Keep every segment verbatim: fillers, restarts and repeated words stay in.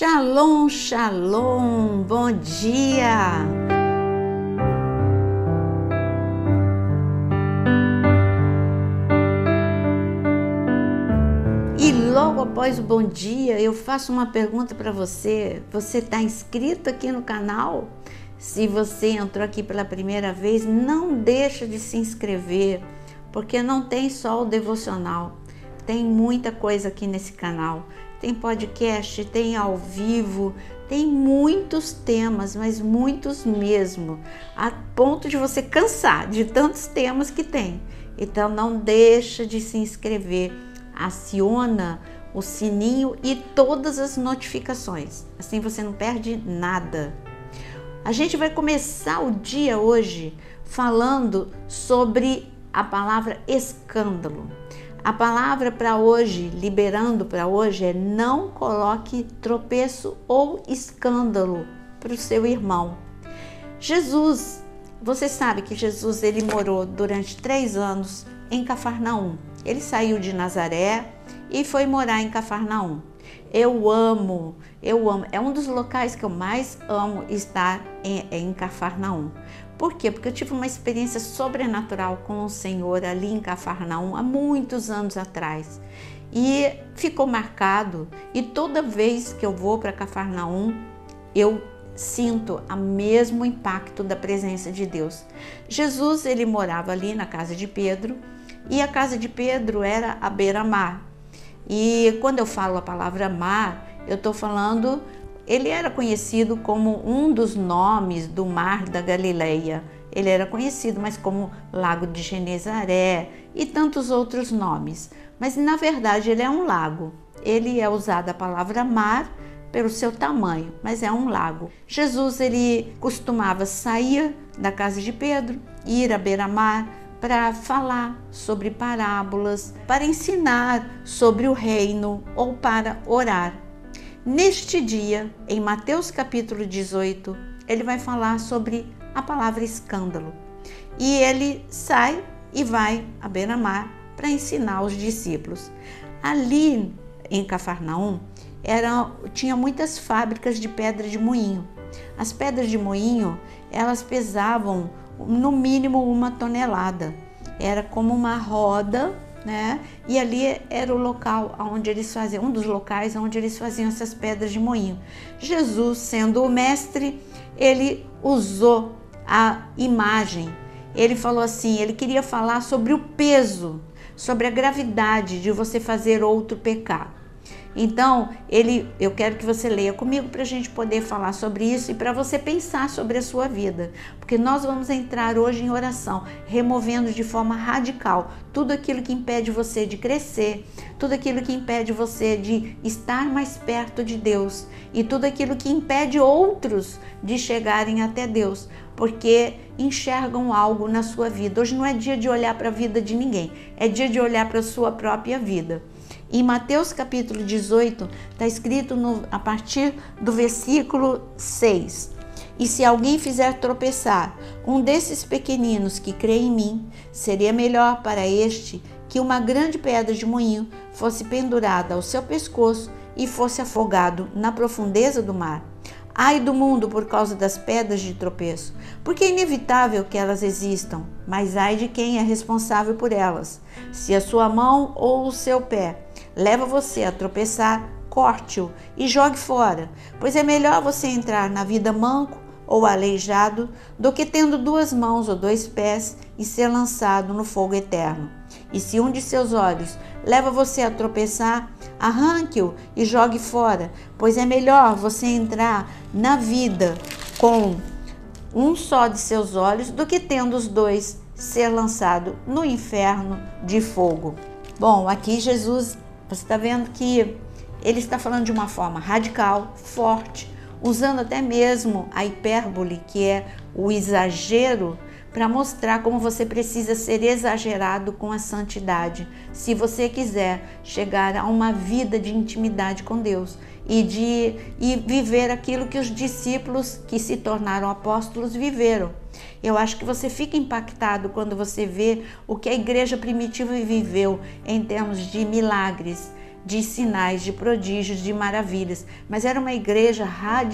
Shalom, shalom, bom dia! E logo após o bom dia, eu faço uma pergunta para você. Você está inscrito aqui no canal? Se você entrou aqui pela primeira vez, não deixa de se inscrever, porque não tem só o devocional, tem muita coisa aqui nesse canal. Tem podcast, tem ao vivo, tem muitos temas, mas muitos mesmo, a ponto de você cansar de tantos temas que tem. Então não deixa de se inscrever, aciona o sininho e todas as notificações, assim você não perde nada. A gente vai começar o dia hoje falando sobre a palavra escândalo. A palavra para hoje, liberando para hoje, é não coloque tropeço ou escândalo para o seu irmão. Jesus, você sabe que Jesus ele morou durante três anos em Cafarnaum. Ele saiu de Nazaré e foi morar em Cafarnaum. Eu amo, eu amo, é um dos locais que eu mais amo estar em, em Cafarnaum. Por quê? Porque eu tive uma experiência sobrenatural com o Senhor ali em Cafarnaum há muitos anos atrás. E ficou marcado, e toda vez que eu vou para Cafarnaum, eu sinto o mesmo impacto da presença de Deus. Jesus, ele morava ali na casa de Pedro, e a casa de Pedro era à beira-mar. E quando eu falo a palavra mar, eu estou falando... Ele era conhecido como um dos nomes do mar da Galileia. Ele era conhecido mais como Lago de Genezaré e tantos outros nomes. Mas na verdade ele é um lago. Ele é usado a palavra mar pelo seu tamanho, mas é um lago. Jesus ele costumava sair da casa de Pedro, ir à beira-mar para falar sobre parábolas, para ensinar sobre o reino ou para orar. Neste dia, em Mateus capítulo dezoito, ele vai falar sobre a palavra escândalo. E ele sai e vai à beira-mar para ensinar os discípulos. Ali em Cafarnaum, era, tinha muitas fábricas de pedra de moinho. As pedras de moinho, elas pesavam no mínimo uma tonelada. Era como uma roda, né? E ali era o local onde eles faziam, um dos locais onde eles faziam essas pedras de moinho. Jesus, sendo o mestre, ele usou a imagem. Ele falou assim, ele queria falar sobre o peso, sobre a gravidade de você fazer outro pecar. Então, ele, eu quero que você leia comigo para a gente poder falar sobre isso e para você pensar sobre a sua vida. Porque nós vamos entrar hoje em oração, removendo de forma radical tudo aquilo que impede você de crescer, tudo aquilo que impede você de estar mais perto de Deus e tudo aquilo que impede outros de chegarem até Deus, porque enxergam algo na sua vida. Hoje não é dia de olhar para a vida de ninguém, é dia de olhar para a sua própria vida. Em Mateus capítulo dezoito, está escrito no, a partir do versículo seis. E se alguém fizer tropeçar um desses pequeninos que crê em mim, seria melhor para este que uma grande pedra de moinho fosse pendurada ao seu pescoço e fosse afogado na profundeza do mar. Ai do mundo por causa das pedras de tropeço, porque é inevitável que elas existam, mas ai de quem é responsável por elas. Se a sua mão ou o seu pé leva você a tropeçar, corte-o e jogue fora, pois é melhor você entrar na vida manco ou aleijado do que tendo duas mãos ou dois pés e ser lançado no fogo eterno. E se um de seus olhos leva você a tropeçar, arranque-o e jogue fora, pois é melhor você entrar na vida com um só de seus olhos do que tendo os dois ser lançado no inferno de fogo. Bom, aqui Jesus, você está vendo que ele está falando de uma forma radical, forte, usando até mesmo a hipérbole, que é o exagero, para mostrar como você precisa ser exagerado com a santidade, se você quiser chegar a uma vida de intimidade com Deus e de e viver aquilo que os discípulos que se tornaram apóstolos viveram. Eu acho que você fica impactado quando você vê o que a igreja primitiva viveu em termos de milagres, de sinais, de prodígios, de maravilhas, mas era uma igreja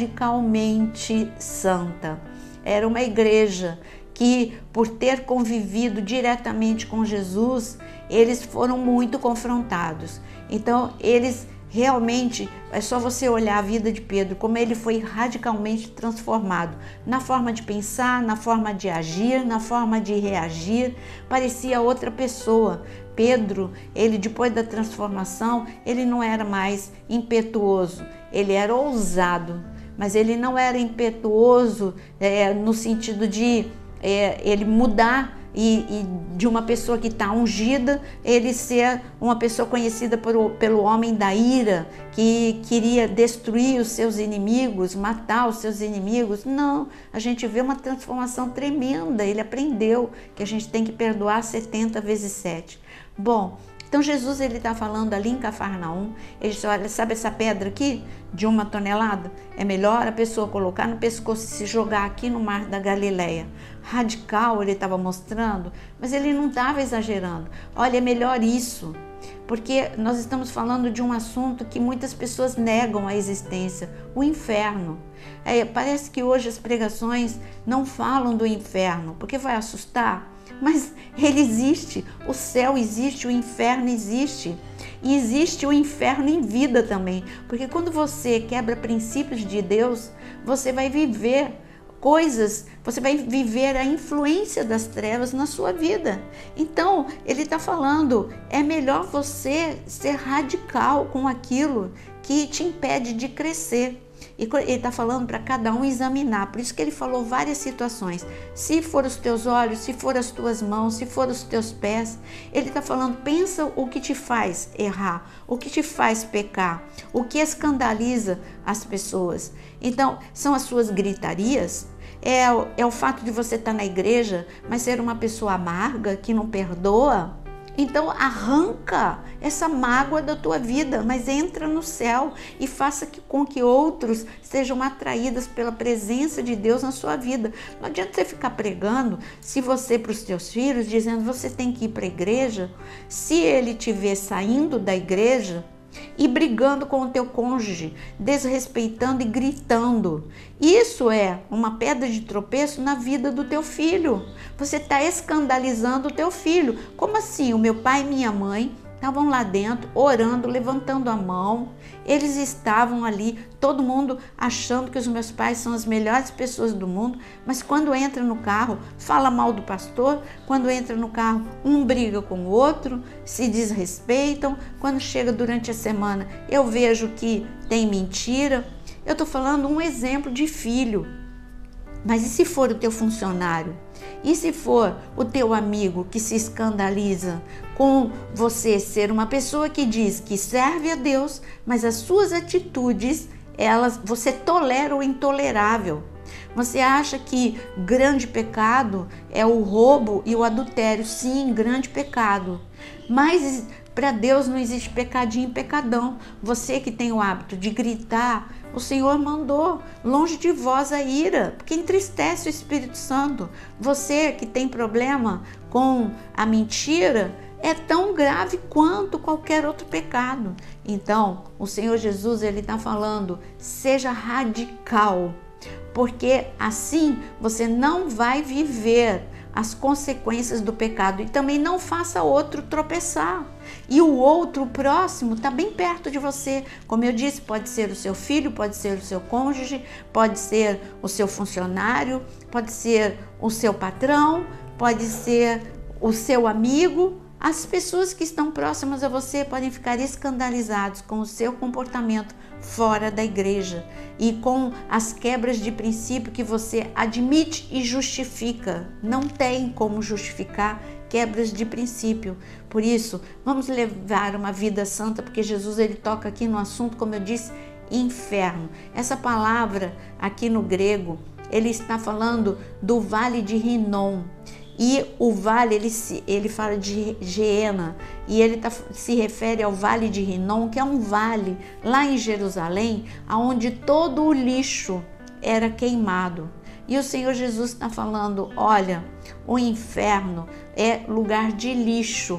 radicalmente santa. Era uma igreja que, por ter convivido diretamente com Jesus, eles foram muito confrontados. Então, eles realmente, é só você olhar a vida de Pedro, como ele foi radicalmente transformado, na forma de pensar, na forma de agir, na forma de reagir, parecia outra pessoa. Pedro, ele depois da transformação, ele não era mais impetuoso, ele era ousado, mas ele não era impetuoso é, no sentido de é, ele mudar E, e de uma pessoa que está ungida, ele ser uma pessoa conhecida por, pelo homem da ira, que queria destruir os seus inimigos, matar os seus inimigos. Não, a gente vê uma transformação tremenda. Ele aprendeu que a gente tem que perdoar setenta vezes sete. Bom, então Jesus ele está falando ali em Cafarnaum, ele diz, olha, sabe essa pedra aqui de uma tonelada? É melhor a pessoa colocar no pescoço e se jogar aqui no mar da Galileia. Radical ele estava mostrando, mas ele não estava exagerando. Olha, é melhor isso, porque nós estamos falando de um assunto que muitas pessoas negam a existência, o inferno. É, parece que hoje as pregações não falam do inferno, porque vai assustar. Mas ele existe, o céu existe, o inferno existe. E existe o inferno em vida também. Porque quando você quebra princípios de Deus, você vai viver coisas, você vai viver a influência das trevas na sua vida. Então, ele está falando, é melhor você ser radical com aquilo que te impede de crescer. E ele está falando para cada um examinar, por isso que ele falou várias situações. Se for os teus olhos, se for as tuas mãos, se for os teus pés, ele está falando, pensa o que te faz errar, o que te faz pecar, o que escandaliza as pessoas. Então, são as suas gritarias, é, é o fato de você estar na igreja, mas ser uma pessoa amarga, que não perdoa. Então arranca essa mágoa da tua vida, mas entra no céu e faça que, com que outros sejam atraídos pela presença de Deus na sua vida. Não adianta você ficar pregando, se você para os teus filhos, dizendo você tem que ir para a igreja, se ele te ver saindo da igreja e brigando com o teu cônjuge, desrespeitando e gritando. Isso é uma pedra de tropeço na vida do teu filho. Você está escandalizando o teu filho. Como assim? O meu pai e minha mãe estavam lá dentro, orando, levantando a mão. Eles estavam ali, todo mundo achando que os meus pais são as melhores pessoas do mundo, mas quando entra no carro, fala mal do pastor, quando entra no carro, um briga com o outro, se desrespeitam, quando chega durante a semana, eu vejo que tem mentira. Eu estou falando um exemplo de filho, mas e se for o teu funcionário? E se for o teu amigo que se escandaliza com você ser uma pessoa que diz que serve a Deus, mas as suas atitudes, elas, você tolera o intolerável. Você acha que grande pecado é o roubo e o adultério? Sim, grande pecado. Mas para Deus não existe pecadinho e pecadão. Você que tem o hábito de gritar, o Senhor mandou longe de vós a ira, porque entristece o Espírito Santo. Você que tem problema com a mentira, é tão grave quanto qualquer outro pecado. Então, o Senhor Jesus, ele está falando, seja radical, porque assim você não vai viver as consequências do pecado e também não faça outro tropeçar. E o outro, o próximo, está bem perto de você. Como eu disse, pode ser o seu filho, pode ser o seu cônjuge, pode ser o seu funcionário, pode ser o seu patrão, pode ser o seu amigo. As pessoas que estão próximas a você podem ficar escandalizados com o seu comportamento fora da igreja e com as quebras de princípio que você admite e justifica. Não tem como justificar quebras de princípio. Por isso, vamos levar uma vida santa, porque Jesus ele toca aqui no assunto, como eu disse, inferno. Essa palavra aqui no grego, ele está falando do vale de Rinom. E o vale, ele, se, ele fala de Geena, e ele tá, se refere ao vale de Rinom, que é um vale lá em Jerusalém, onde todo o lixo era queimado. E o Senhor Jesus está falando, olha, o inferno é lugar de lixo.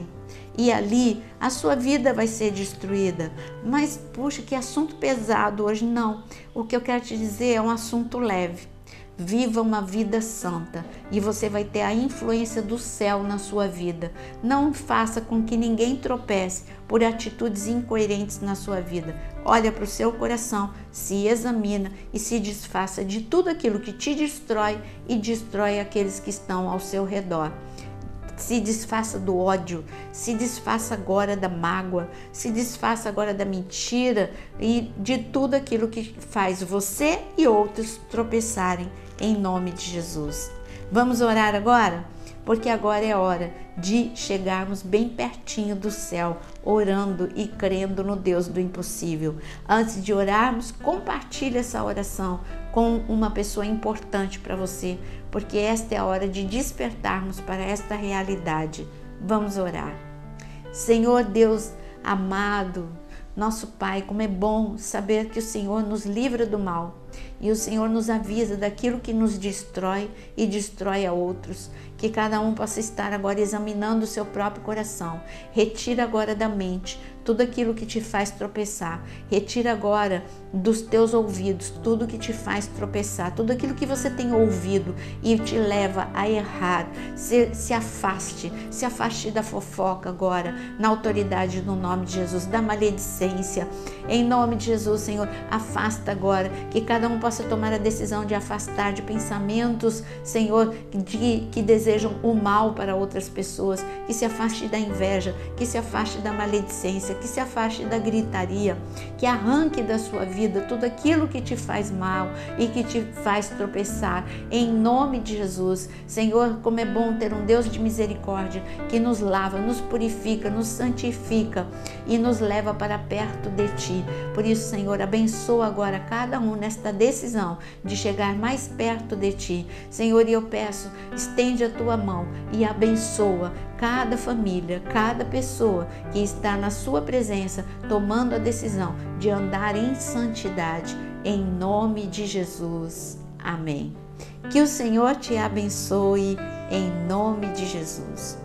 e ali a sua vida vai ser destruída. Mas, puxa, que assunto pesado hoje. Não, o que eu quero te dizer é um assunto leve. Viva uma vida santa e você vai ter a influência do céu na sua vida. Não faça com que ninguém tropece por atitudes incoerentes na sua vida. Olha para o seu coração, se examina e se desfaça de tudo aquilo que te destrói e destrói aqueles que estão ao seu redor. Se desfaça do ódio, se desfaça agora da mágoa, se desfaça agora da mentira e de tudo aquilo que faz você e outros tropeçarem, em nome de Jesus. Vamos orar agora? Porque agora é hora de chegarmos bem pertinho do céu, orando e crendo no Deus do impossível. Antes de orarmos, compartilhe essa oração com uma pessoa importante para você, porque esta é a hora de despertarmos para esta realidade. Vamos orar. Senhor Deus amado, nosso Pai, como é bom saber que o Senhor nos livra do mal e o Senhor nos avisa daquilo que nos destrói e destrói a outros. Que cada um possa estar agora examinando o seu próprio coração. Retira agora da mente tudo aquilo que te faz tropeçar. Retira agora dos teus ouvidos tudo que te faz tropeçar, tudo aquilo que você tem ouvido e te leva a errar. Se, se afaste, se afaste da fofoca agora, na autoridade do nome de Jesus, da maledicência. Em nome de Jesus, Senhor, afasta agora, que cada um possa tomar a decisão de afastar de pensamentos, Senhor, de, que desejam o mal para outras pessoas, que se afaste da inveja, que se afaste da maledicência, que se afaste da gritaria, que arranque da sua vida tudo aquilo que te faz mal e que te faz tropeçar, em nome de Jesus. Senhor, como é bom ter um Deus de misericórdia que nos lava, nos purifica, nos santifica e nos leva para perto de Ti. Por isso, Senhor, abençoa agora cada um nesta decisão de chegar mais perto de Ti. Senhor, e eu peço, estende a Tua mão e abençoa cada família, cada pessoa que está na Sua presença, tomando a decisão de andar em santidade, em nome de Jesus. Amém. Que o Senhor te abençoe, em nome de Jesus.